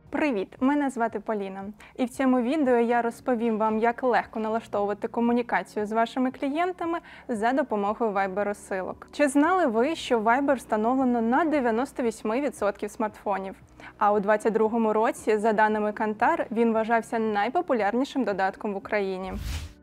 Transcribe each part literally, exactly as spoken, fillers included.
Привіт! Мене звати Поліна. І в цьому відео я розповім вам, як легко налаштовувати комунікацію з вашими клієнтами за допомогою Viber-розсилок. Чи знали ви, що Viber встановлено на дев'яносто вісім відсотків смартфонів? А у двадцять другому році, за даними Kantar, він вважався найпопулярнішим додатком в Україні.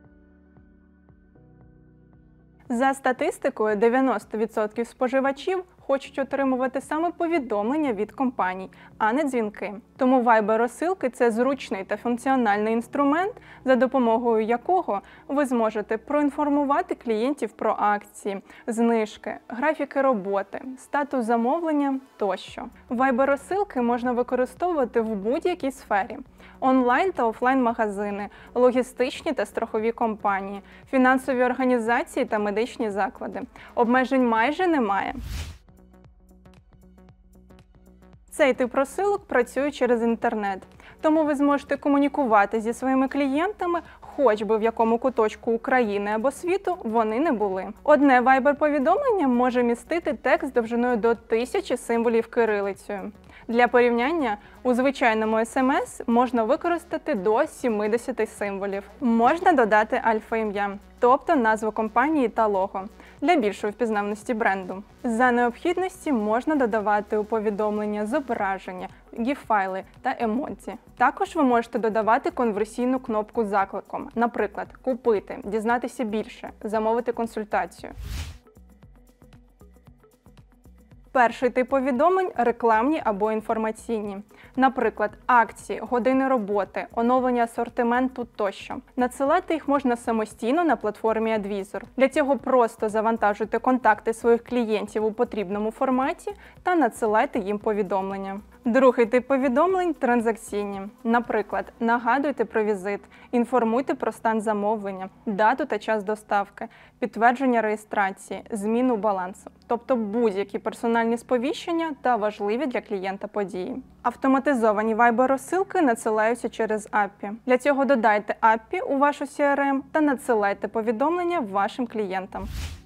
За статистикою, дев'яносто відсотків споживачів хочуть отримувати саме повідомлення від компаній, а не дзвінки. Тому Viber-розсилки – це зручний та функціональний інструмент, за допомогою якого ви зможете проінформувати клієнтів про акції, знижки, графіки роботи, статус замовлення тощо. Viber-розсилки можна використовувати в будь-якій сфері – онлайн та офлайн-магазини, логістичні та страхові компанії, фінансові організації та медичні заклади. Обмежень майже немає. Цей тип розсилок працює через інтернет, тому ви зможете комунікувати зі своїми клієнтами, хоч би в якому куточку України або світу вони не були. Одне Viber-повідомлення може містити текст довжиною до тисячі символів кирилицею. Для порівняння, у звичайному ес ем ес можна використати до сімдесяти символів. Можна додати альфа-ім'я, тобто назву компанії та лого, для більшої впізнаваності бренду. За необхідності можна додавати у повідомлення зображення, гіф-файли та емодзі. Також ви можете додавати конверсійну кнопку з закликом, наприклад, «Купити», «Дізнатися більше», «Замовити консультацію». Перший тип повідомлень – рекламні або інформаційні. Наприклад, акції, години роботи, оновлення асортименту тощо. Надсилати їх можна самостійно на платформі Advisor. Для цього просто завантажуйте контакти своїх клієнтів у потрібному форматі та надсилайте їм повідомлення. Другий тип повідомлень – транзакційні. Наприклад, нагадуйте про візит, інформуйте про стан замовлення, дату та час доставки, підтвердження реєстрації, зміну балансу. Тобто будь-які персональні сповіщення та важливі для клієнта події. Автоматизовані Viber-розсилки надсилаються через ей пі ай. Для цього додайте ей пі ай у вашу сі ар ем та надсилайте повідомлення вашим клієнтам.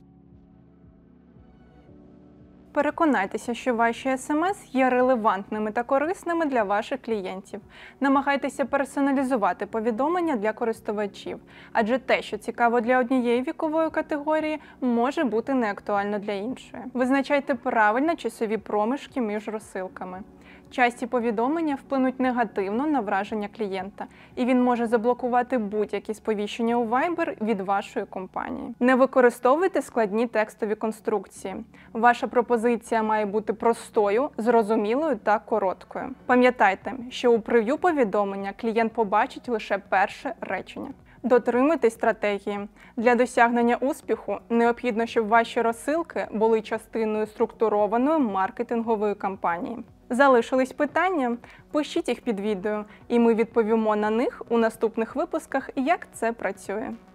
Переконайтеся, що ваші ес ем ес є релевантними та корисними для ваших клієнтів. Намагайтеся персоналізувати повідомлення для користувачів, адже те, що цікаво для однієї вікової категорії, може бути неактуально для іншої. Визначайте правильно часові проміжки між розсилками. Часті повідомлення вплинуть негативно на враження клієнта, і він може заблокувати будь-які сповіщення у Viber від вашої компанії. Не використовуйте складні текстові конструкції. Ваша пропозиція має бути простою, зрозумілою та короткою. Пам'ятайте, що у прев'ю повідомлення клієнт побачить лише перше речення. Дотримуйтесь стратегії. Для досягнення успіху необхідно, щоб ваші розсилки були частиною структурованої маркетингової кампанії. Залишились питання? Пишіть їх під відео, і ми відповімо на них у наступних випусках, як це працює.